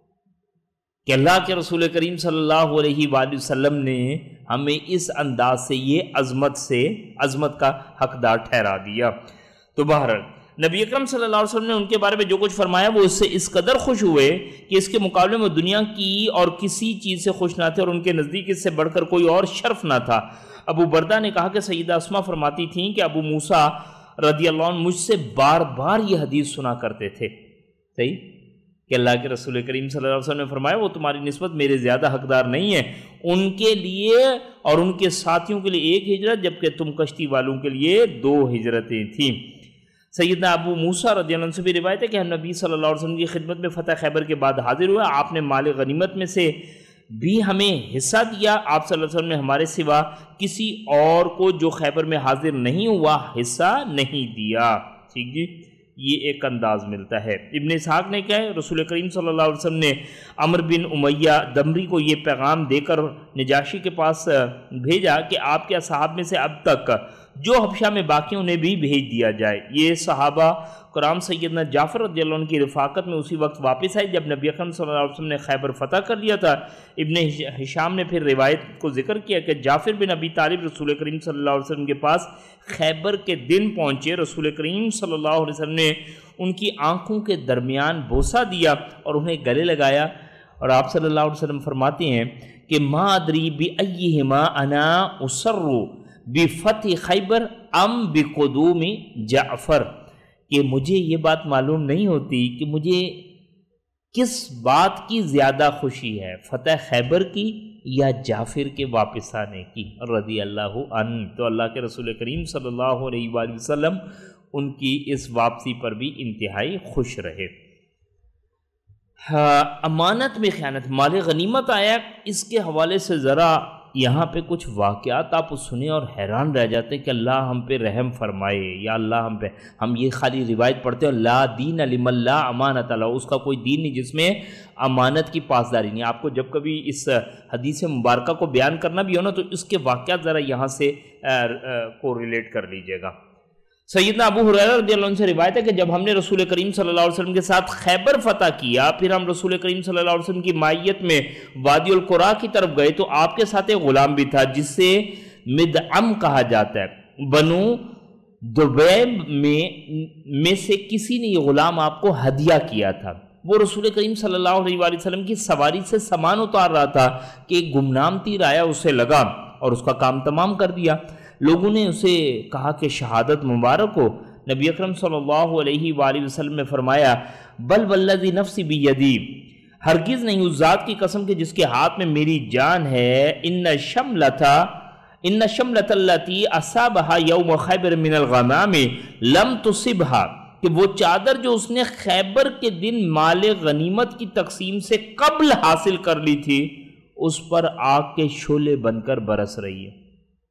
کہ اللہ کے رسول کریم صلی اللہ علیہ وآلہ وسلم نے ہمیں اس انداز سے یہ عظمت سے عظمت کا حقدار ٹھہرا دیا۔ تو بہرحال نبی اکرم صلی اللہ علیہ وسلم نے ان کے بارے میں جو کچھ فرمایا وہ اس سے اس قدر خوش ہوئے کہ اس کے مقابلے میں دنیا کی اور کسی چیز سے خوش نہ تھے، اور ان کے نزدیک اس سے بڑھ کر کوئی اور شرف نہ تھا۔ ابو بردہ نے کہا کہ سیدہ اسماء فرماتی تھیں کہ ابو موسیٰ رضی اللہ عنہ مجھ سے بار بار یہ حدیث سنا کرتے تھے، صحیح کہ اللہ کے رسول کریم صلی اللہ علیہ وسلم نے فرمایا وہ تمہاری نسبت میرے زیادہ حقدار نہیں ہے، ان کے لیے اور ان کے ساتھیوں کے لیے ایک ہجرت، جبکہ تم کشتی والوں کے لیے دو ہجرتیں تھیں۔ سیدنا ابو موسیٰ رضی اللہ عنہ سے بھی روایت ہے کہ ہم نبی صلی اللہ علیہ وسلم کی خدمت میں فتح خیبر کے بعد حاضر ہوئے، آپ نے مال غنیمت میں سے بھی ہمیں حصہ دیا، آپ صلی اللہ علیہ وسلم نے ہمارے سوا کسی اور کو جو خیبر میں حاضر نہیں ہوا حصہ نہیں دیا۔ ٹھیک جی، یہ ایک انداز ملتا ہے۔ ابن اسحاق نے کہا ہے رسول کریم صلی اللہ علیہ وسلم نے عمر بن امیہ دمری کو یہ پیغام دے کر نجاشی کے پاس بھیجا کہ آپ کے اصحاب میں سے اب تک جو حبشہ میں باقی انہیں بھی بھیج دیا جائے۔ یہ صحابہ کرام سیدنا جعفر رضی اللہ عنہ کی رفاقت میں اسی وقت واپس آئے جب نبی اکرم صلی اللہ علیہ وسلم نے خیبر فتح کر لیا تھا۔ ابن ہشام نے پھر روایت کو ذکر کیا کہ جعفر بن ابی طالب رسول کریم صلی اللہ علیہ وسلم کے پاس خیبر کے دن پہنچے، رسول کریم صلی اللہ علیہ وسلم نے ان کی آنکھوں کے درمیان بوسہ دیا اور انہیں گلے لگایا، اور آپ صلی اللہ علیہ وسلم فرماتے ہیں کہ ما ادری بأیہما انا اسر بفتح خیبر ام بقدوم جعفر، کہ مجھے یہ بات معلوم نہیں ہوتی کہ مجھے کس بات کی زیادہ خوشی ہے، فتح خیبر کی یا جعفر کے واپس آنے کی رضی اللہ عنہ۔ تو اللہ کے رسول کریم صلی اللہ علیہ وآلہ وسلم ان کی اس واپسی پر بھی انتہائی خوش رہے۔ ہاں، امانت میں خیانت، مال غنیمت آیا، اس کے حوالے سے ذرا یہاں پہ کچھ واقعات آپ سنیں اور حیران رہ جاتے ہیں کہ اللہ ہم پہ رحم فرمائے، یا اللہ ہم پہ، ہم یہ خالی روایت پڑھتے ہیں لا دین لمن لا امانت له، اس کا کوئی دین نہیں جس میں امانت کی پاسداری نہیں۔ آپ کو جب کبھی اس حدیث مبارکہ کو بیان کرنا بھی ہو نا تو اس کے واقعات ذرا یہاں سے کو ریلیٹ کر لیجئے گا۔ سیدنا ابو ہریرہ رضی اللہ عنہ سے روایت ہے کہ جب ہم نے رسول کریم صلی اللہ علیہ وسلم کے ساتھ خیبر فتح کیا، پھر ہم رسول کریم صلی اللہ علیہ وسلم کی معیت میں وادی القرا کی طرف گئے تو آپ کے ساتھ ایک غلام بھی تھا جس سے مدعم کہا جاتا ہے۔ بنو دبیب میں میں سے کسی نے یہ غلام آپ کو ہدیہ کیا تھا۔ وہ رسول کریم صلی اللہ علیہ وآلہ وسلم کی سواری سے سامان اتار رہا تھا کہ ایک گمنام تیر آیا، اسے لگا اور اس کا کام تمام کر دیا۔ لوگوں نے اسے کہا کہ شہادت مبارک ہو۔ نبی اکرم صلی اللہ علیہ وآلہ وسلم نے فرمایا بل والذی نفسی بیدی، ہرگز نہیں، اس ذات کی قسم کہ جس کے ہاتھ میں میری جان ہے، ان شملتا ان شملت التی اصابہا یوم خیبر من الغمام لم تصبها، کہ وہ چادر جو اس نے خیبر کے دن مال غنیمت کی تقسیم سے قبل حاصل کر لی تھی اس پر آگ کے شعلے بن کر برس رہی ہے۔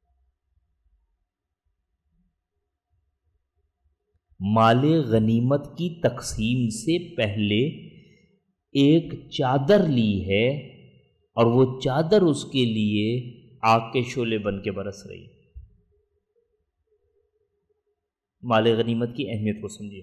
مال غنیمت کی تقسیم سے پہلے ایک چادر لی ہے اور وہ چادر اس کے لیے آگ کے شعلے بن کے برس رہی ہے۔ مال غنیمت کی اہمیت کو سمجھیے۔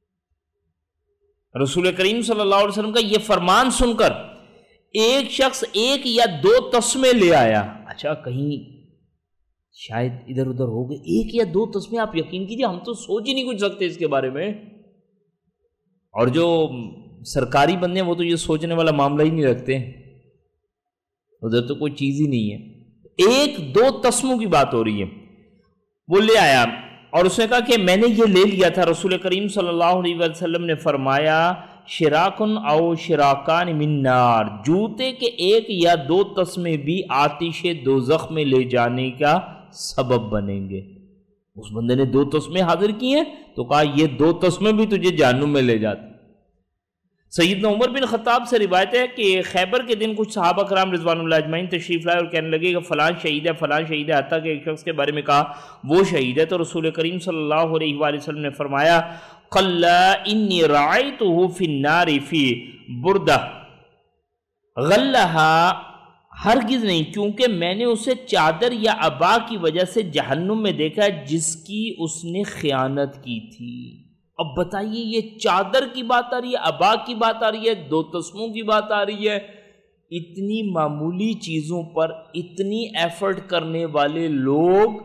رسول کریم صلی اللہ علیہ وسلم کا یہ فرمان سن کر ایک شخص ایک یا دو تسمے لے آیا، اچھا کہیں شاید ادھر ادھر ہو گئے، ایک یا دو تسمے، آپ یقین کیجئے ہم تو سوچ ہی نہیں کچھ سکتے اس کے بارے میں، اور جو سرکاری بندے ہیں وہ تو یہ سوچنے والا معاملہ ہی نہیں رکھتے، ادھر تو کوئی چیز ہی نہیں ہے۔ ایک دو تسموں کی بات ہو رہی ہے، وہ لے آیا اور اس نے کہا کہ میں نے یہ لے لیا تھا۔ رسول کریم صلی اللہ علیہ وسلم نے فرمایا شراکن او شراکان من نار، جوتے کے ایک یا دو تسمے بھی آتش دوزخ میں لے جانے کا سبب بنیں گے۔ اس بندے نے دو تسمے حاضر کیے ہیں تو کہا یہ دو تسمے بھی تجھے جہنم میں لے جاتے۔ سیدنا عمر بن خطاب سے روایت ہے کہ خیبر کے دن کچھ صحابہ کرام رضوان اللہ اجمعین تشریف لائے اور کہنے لگے کہ فلاں شہید ہے فلاں شہید ہے، حتیٰ کہ ایک شخص کے بارے میں کہا وہ شہید ہے، تو رسول کریم صلی اللہ علیہ وآلہ وسلم نے فرمایا قَلَّا إِنِّي رَعَيْتُهُ فِي النَّارِ فِي بُرْدَةٍ غَلَّهَا، ہرگز نہیں، کیونکہ میں نے اسے چادر یا عبا کی وجہ سے جہنم میں دیکھا جس کی اس نے خیانت کی تھی۔ اب بتائیے یہ چادر کی بات آ رہی ہے، عبا کی بات آ رہی ہے، دو تسموں کی بات آ رہی ہے، اتنی معمولی چیزوں پر اتنی ایفرٹ کرنے والے لوگ،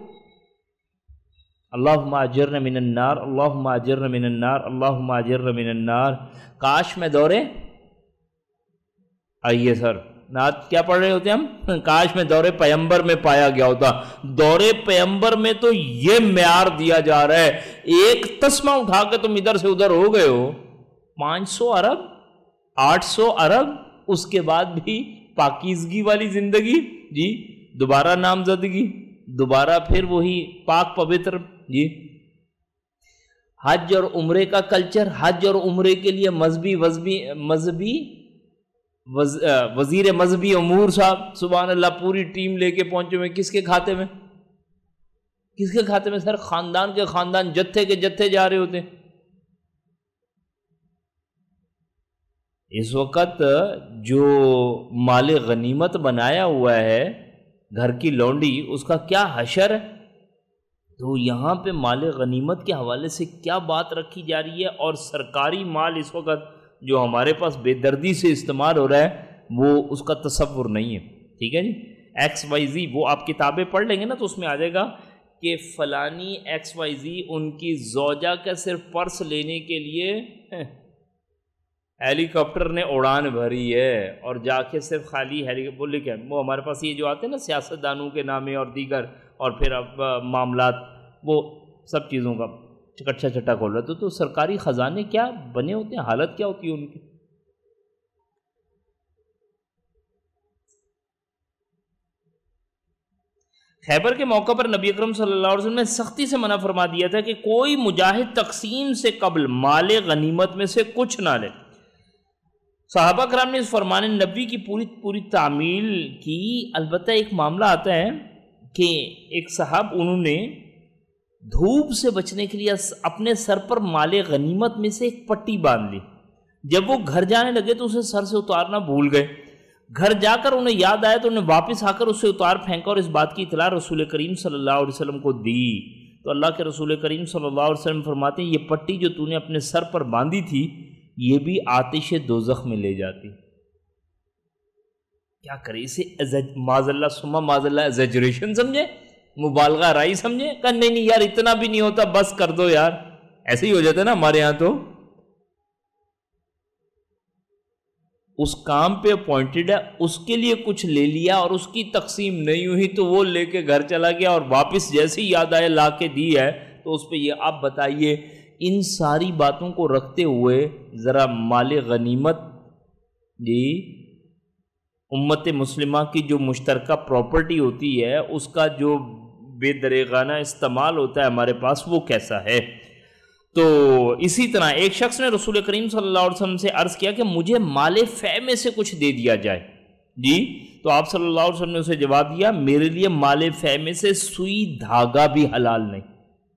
اللہم اجرنا من النار، اللہم اجرنا من النار، اللہم اجرنا من النار۔ کاش میں دورے آئیے سر نعت کیا پڑھ رہے ہوتے ہیں ہم، کاش میں دور پیمبر میں پایا گیا ہوتا۔ دور پیمبر میں تو یہ معیار دیا جا رہا ہے، ایک تسمہ اٹھا کے تم ادھر سے ادھر ہو گئے ہو، پانچ سو ارب آٹھ سو ارب، اس کے بعد بھی پاکیزگی والی زندگی، جی دوبارہ نامزدگی، دوبارہ پھر وہی پاک پوتر، جی حج اور عمرے کا کلچر، حج اور عمرے کے لیے مذہبی مذہبی مذہبی وز... وزیر مذہبی امور صاحب سبحان اللہ پوری ٹیم لے کے پہنچے ہوئے، کس کے کھاتے میں، کس کے کھاتے میں سر؟ خاندان کے خاندان، جتھے کے جتھے جا رہے ہوتے۔ اس وقت جو مال غنیمت بنایا ہوا ہے گھر کی لونڈی، اس کا کیا حشر ہے؟ تو یہاں پہ مال غنیمت کے حوالے سے کیا بات رکھی جا رہی ہے، اور سرکاری مال اس وقت جو ہمارے پاس بے دردی سے استعمال ہو رہا ہے وہ اس کا تصور نہیں ہے، ٹھیک ہے جی۔ ایکس وائی زی، وہ آپ کتابیں پڑھ لیں گے نا تو اس میں آ جائے گا کہ فلانی ایکس وائی زی ان کی زوجہ کا صرف پرس لینے کے لیے ہیلی کاپٹر نے اڑان بھری ہے، اور جا کے صرف خالی ہیلی کاپٹر بولے کیا، وہ ہمارے پاس یہ جو آتے ہیں نا سیاست دانوں کے نامے اور دیگر، اور پھر اب معاملات، وہ سب چیزوں کا چکٹھا چٹا کھول رہا تھا، تو سرکاری خزانے کیا بنے ہوتے ہیں، حالت کیا ہوتی ہے ان کی۔ خیبر کے موقع پر نبی اکرم صلی اللہ علیہ وسلم نے سختی سے منع فرما دیا تھا کہ کوئی مجاہد تقسیم سے قبل مال غنیمت میں سے کچھ نہ لے۔ صحابہ کرام نے اس فرمان نبی کی پوری پوری تعمیل کی۔ البتہ ایک معاملہ آتا ہے کہ ایک صاحب انہوں نے دھوپ سے بچنے کے لیے اپنے سر پر مال غنیمت میں سے ایک پٹی باندھ لی، جب وہ گھر جانے لگے تو اسے سر سے اتارنا بھول گئے۔ گھر جا کر انہیں یاد آیا تو انہیں واپس آ کر اسے اتار پھینکا، اور اس بات کی اطلاع رسول کریم صلی اللہ علیہ وسلم کو دی، تو اللہ کے رسول کریم صلی اللہ علیہ وسلم فرماتے ہیں یہ پٹی جو تو نے اپنے سر پر باندھی تھی یہ بھی آتش دوزخ میں لے جاتی۔ کیا کرے اسے معاذ اللہ ثم معاذ اللہ ایگزیجریشن سمجھے، مبالغہ رائی سمجھے، کہ نہیں نہیں یار اتنا بھی نہیں ہوتا، بس کر دو یار، ایسے ہی ہو جاتا ہے نا ہمارے ہاں۔ تو اس کام پہ اپوائنٹڈ ہے، اس کے لیے کچھ لے لیا اور اس کی تقسیم نہیں ہوئی تو وہ لے کے گھر چلا گیا، اور واپس جیسے ہی یاد آئے لا کے دی ہے، تو اس پہ یہ آپ بتائیے ان ساری باتوں کو رکھتے ہوئے ذرا مال غنیمت، جی امت مسلمہ کی جو مشترکہ پراپرٹی ہوتی ہے اس کا جو بے دریغانہ استعمال ہوتا ہے ہمارے پاس، وہ کیسا ہے۔ تو اسی طرح ایک شخص نے رسول کریم صلی اللہ علیہ وسلم سے عرض کیا کہ مجھے مال فے میں سے کچھ دے دیا جائے، جی تو آپ صلی اللہ علیہ وسلم نے اسے جواب دیا میرے لیے مال فے میں سے سوئی دھاگا بھی حلال نہیں۔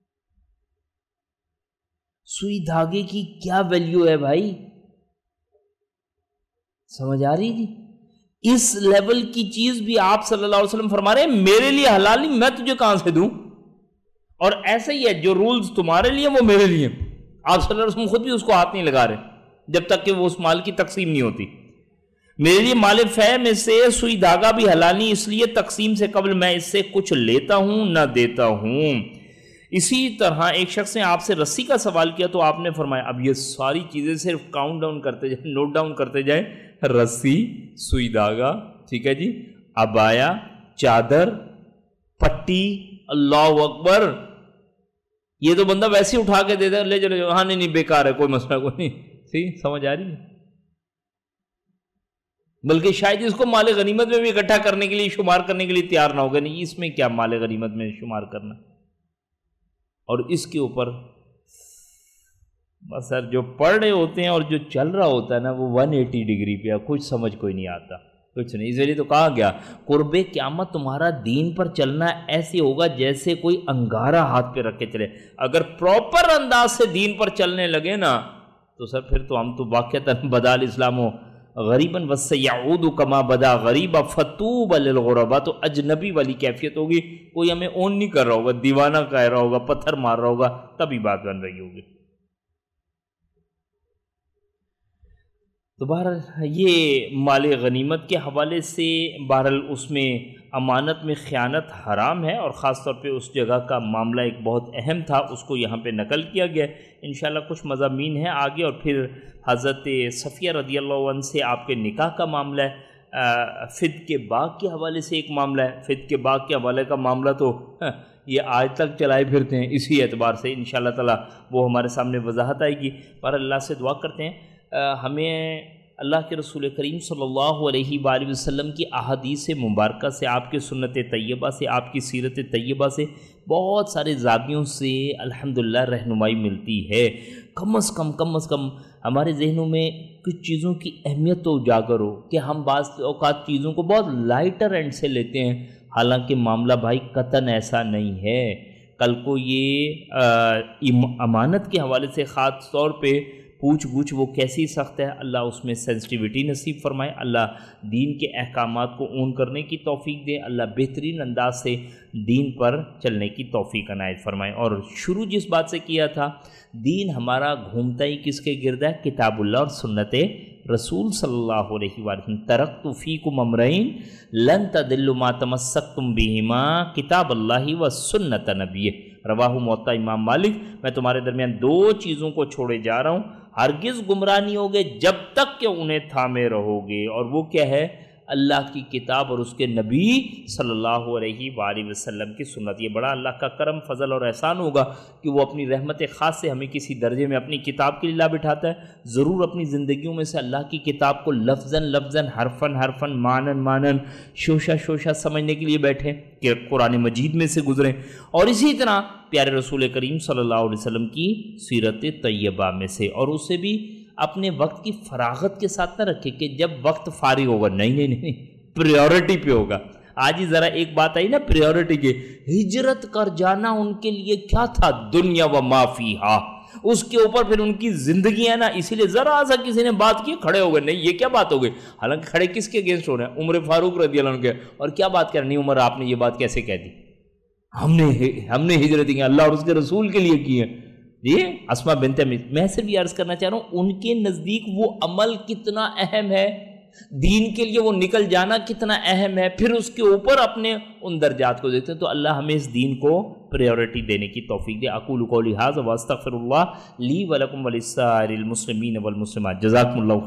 سوئی دھاگے کی کیا ویلیو ہے بھائی، سمجھ آ رہی جی؟ اس لیول کی چیز بھی آپ صلی اللہ علیہ وسلم فرما رہے ہیں میرے لیے حلال نہیں، میں تجھے کہاں سے دوں؟ اور ایسا ہی ہے جو رولز تمہارے لیے وہ میرے لیے، آپ صلی اللہ علیہ وسلم خود بھی اس کو ہاتھ نہیں لگا رہے جب تک کہ وہ اس مال کی تقسیم نہیں ہوتی۔ میرے لیے مال فے میں سے سوئی دھاگا بھی حلال نہیں، اس لیے تقسیم سے قبل میں اس سے کچھ لیتا ہوں نہ دیتا ہوں۔ اسی طرح ایک شخص نے آپ سے رسی کا سوال کیا تو آپ نے فرمایا، اب یہ ساری چیزیں صرف کاؤنٹ ڈاؤن کرتے جائیں، نوٹ ڈاؤن کرتے جائیں، رسی، سوئی دھاگا، ٹھیک ہے جی، عبایا، چادر، پٹی، اللہ اکبر، یہ تو بندہ ویسے ہی اٹھا کے دے دے، لے چلو، ہاں نہیں نہیں بیکار ہے، کوئی مسئلہ کوئی نہیں، ٹھیک سمجھ آ رہی ہے؟ بلکہ شاید اس کو مال غنیمت میں بھی اکٹھا کرنے کے لیے، شمار کرنے کے لیے تیار نہ ہوگا، نہیں اس میں کیا مال غنیمت میں شمار کرنا۔ اور اس کے اوپر بس سر جو پڑھ رہے ہوتے ہیں اور جو چل رہا ہوتا ہے نا وہ ون ایٹی ڈگری پہ، کچھ سمجھ کوئی نہیں آتا، کچھ نہیں. اس لیے تو کہا گیا قرب قیامت تمہارا دین پر چلنا ایسے ہوگا جیسے کوئی انگارہ ہاتھ پہ رکھ کے چلے. اگر پراپر انداز سے دین پر چلنے لگے نا تو سر پھر تو ہم تو واقعتاً بدا الاسلام غریباً وسیعود کما بدا غریبا فتوب للغربا، تو اجنبی والی کیفیت ہوگی. کوئی ہمیں اون نہیں کر رہا ہوگا، دیوانہ کہہ رہا ہوگا، پتھر مار رہا ہوگا، تبھی بات بن رہی ہوگی. تو بہرحال یہ مال غنیمت کے حوالے سے بہرحال اس میں امانت میں خیانت حرام ہے، اور خاص طور پہ اس جگہ کا معاملہ ایک بہت اہم تھا، اس کو یہاں پہ نقل کیا گیا. انشاءاللہ کچھ مضامین ہیں آگے، اور پھر حضرت صفیہ رضی اللہ عنہ سے آپ کے نکاح کا معاملہ ہے. فد کے باغ کے حوالے سے ایک معاملہ ہے. فد کے باغ کے حوالے کا معاملہ تو یہ آج تک چلائے پھرتے ہیں، اسی اعتبار سے انشاءاللہ تعالی وہ ہمارے سامنے وضاحت آئے گی. پر اللہ سے دعا کرتے ہیں ہمیں اللہ کے رسول کریم صلی اللہ علیہ وآلہ وسلم کی احادیث مبارکہ سے، آپ کے سنت طیبہ سے، آپ کی سیرت طیبہ سے بہت سارے زاویوں سے الحمدللہ رہنمائی ملتی ہے. کم از کم کم از کم ہمارے ذہنوں میں کچھ چیزوں کی اہمیت تو اجاگر ہو کہ ہم بعض اوقات چیزوں کو بہت لائٹر اینڈ سے لیتے ہیں، حالانکہ معاملہ بھائی قطعاً ایسا نہیں ہے. کل کو یہ امانت کے حوالے سے خاص طور پہ پوچھ گچھ وہ کیسی سخت ہے، اللہ اس میں سینسٹیوٹی نصیب فرمائے، اللہ دین کے احکامات کو اون کرنے کی توفیق دے، اللہ بہترین انداز سے دین پر چلنے کی توفیق عنایت فرمائے. اور شروع جس بات سے کیا تھا، دین ہمارا گھومتا ہی کس کے گرد ہے؟ کتاب اللہ اور سنت رسول صلی اللہ علیہ وسلم. ترکت فیکم امرین لن تضلوا ما تمسکتم بہما کتاب اللہ و سنت نبی. رواہ موطا امام مالک. میں تمہارے درمیان دو چیزوں کو چھوڑے جا رہا ہوں، ہرگز گمراہ نہیں ہوگے جب تک کہ انہیں تھامے رہو گے. اور وہ کیا ہے؟ اللہ کی کتاب اور اس کے نبی صلی اللہ علیہ وآلہ وسلم کی سنت. یہ بڑا اللہ کا کرم، فضل اور احسان ہوگا کہ وہ اپنی رحمت خاص سے ہمیں کسی درجے میں اپنی کتاب کے لیے لا بٹھاتا ہے. ضرور اپنی زندگیوں میں سے اللہ کی کتاب کو لفظاً لفظاً، حرفاً حرفاً، مانن مانن، شوشہ شوشہ سمجھنے کے لیے بیٹھیں کہ قرآن مجید میں سے گزریں، اور اسی طرح پیارے رسول کریم صلی اللہ علیہ وسلم کی سیرت طیبہ میں سے. اور اسے بھی اپنے وقت کی فراغت کے ساتھ نہ رکھے کہ جب وقت فارغ ہوگا، نہیں نہیں نہیں، پریورٹی پہ ہوگا. آج ہی ذرا ایک بات آئی نا پریورٹی کی، ہجرت کر جانا ان کے لیے کیا تھا؟ دنیا و ما فیہا. اس کے اوپر پھر ان کی زندگی ہے نا، اسی لیے ذرا سا کسی نے بات کی کھڑے ہو گئے، نہیں یہ کیا بات ہو گئی؟ حالانکہ کھڑے کس کے اگینسٹ ہو رہے ہیں؟ عمر فاروق رضی اللہ عنہ کے. اور کیا بات کر رہی عمر، آپ نے یہ بات کیسے کہہ دی؟ ہم نے ہم نے ہجرت کی اللہ اور اس کے رسول کے لیے کی ہے. یہ اسما بنت امیر. میں صرف یہ عرض کرنا چاہ رہا ہوں ان کے نزدیک وہ عمل کتنا اہم ہے، دین کے لیے وہ نکل جانا کتنا اہم ہے، پھر اس کے اوپر اپنے ان درجات کو دیکھتے ہیں. تو اللہ ہمیں اس دین کو پریورٹی دینے کی توفیق دے. اقول قولی ھذا واستغفر اللہ لی ولکم ولسائر المسلمین والمسلمات. جزاکم اللہ خیر.